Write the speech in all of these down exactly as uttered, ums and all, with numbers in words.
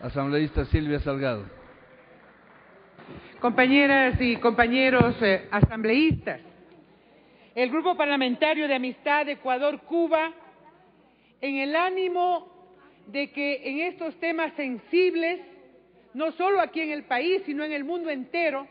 Asambleísta Silvia Salgado. Compañeras y compañeros eh, asambleístas, el Grupo Parlamentario de Amistad Ecuador-Cuba, en el ánimo de que en estos temas sensibles, no solo aquí en el país, sino en el mundo entero,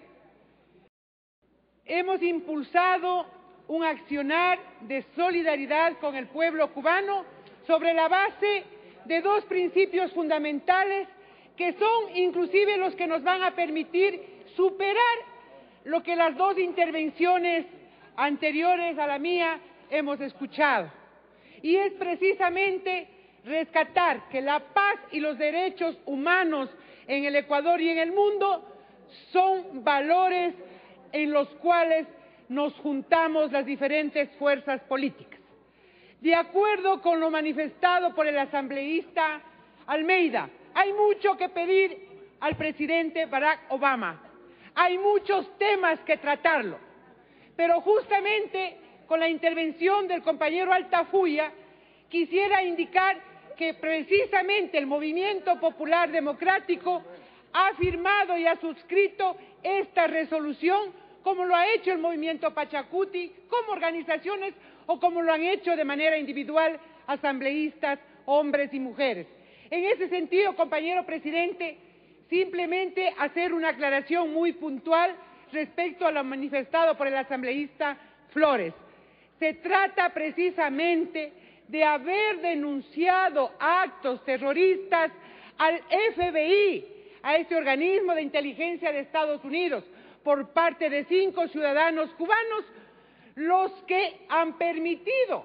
hemos impulsado un accionar de solidaridad con el pueblo cubano sobre la base de dos principios fundamentales que son inclusive los que nos van a permitir superar lo que las dos intervenciones anteriores a la mía hemos escuchado. Y es precisamente rescatar que la paz y los derechos humanos en el Ecuador y en el mundo son valores en los cuales nos juntamos las diferentes fuerzas políticas. De acuerdo con lo manifestado por el asambleísta Almeida, hay mucho que pedir al presidente Barack Obama, hay muchos temas que tratarlo, pero justamente con la intervención del compañero Altafulla quisiera indicar que precisamente el Movimiento Popular Democrático ha firmado y ha suscrito esta resolución, como lo ha hecho el Movimiento Pachacuti, como organizaciones o como lo han hecho de manera individual asambleístas, hombres y mujeres. En ese sentido, compañero presidente, simplemente hacer una aclaración muy puntual respecto a lo manifestado por el asambleísta Flores. Se trata precisamente de haber denunciado actos terroristas al F B I, a este organismo de inteligencia de Estados Unidos, por parte de cinco ciudadanos cubanos, los que han permitido,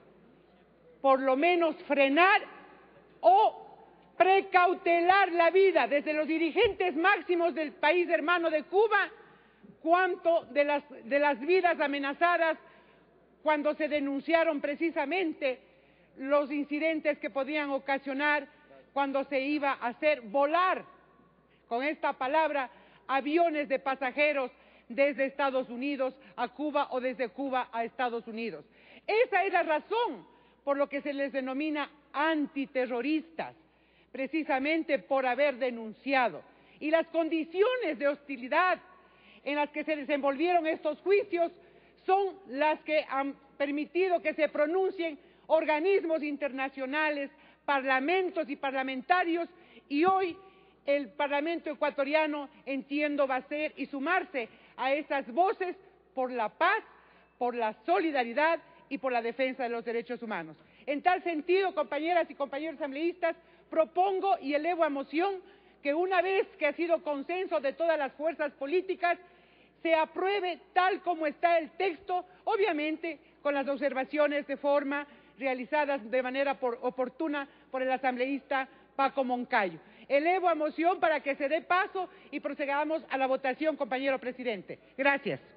por lo menos, frenar o precautelar la vida desde los dirigentes máximos del país hermano de Cuba, cuanto de las, de las vidas amenazadas cuando se denunciaron precisamente los incidentes que podían ocasionar cuando se iba a hacer volar, con esta palabra, aviones de pasajeros desde Estados Unidos a Cuba o desde Cuba a Estados Unidos. Esa es la razón por lo que se les denomina antiterroristas, precisamente por haber denunciado. Y las condiciones de hostilidad en las que se desenvolvieron estos juicios son las que han permitido que se pronuncien organismos internacionales, parlamentos y parlamentarios, y hoy el Parlamento ecuatoriano, entiendo, va a ser y sumarse a esas voces por la paz, por la solidaridad y por la defensa de los derechos humanos. En tal sentido, compañeras y compañeros asambleístas, propongo y elevo a moción que una vez que ha sido consenso de todas las fuerzas políticas, se apruebe tal como está el texto, obviamente con las observaciones de forma realizadas de manera por, oportuna por el asambleísta Paco Moncayo. Elevo a moción para que se dé paso y procedamos a la votación, compañero presidente. Gracias.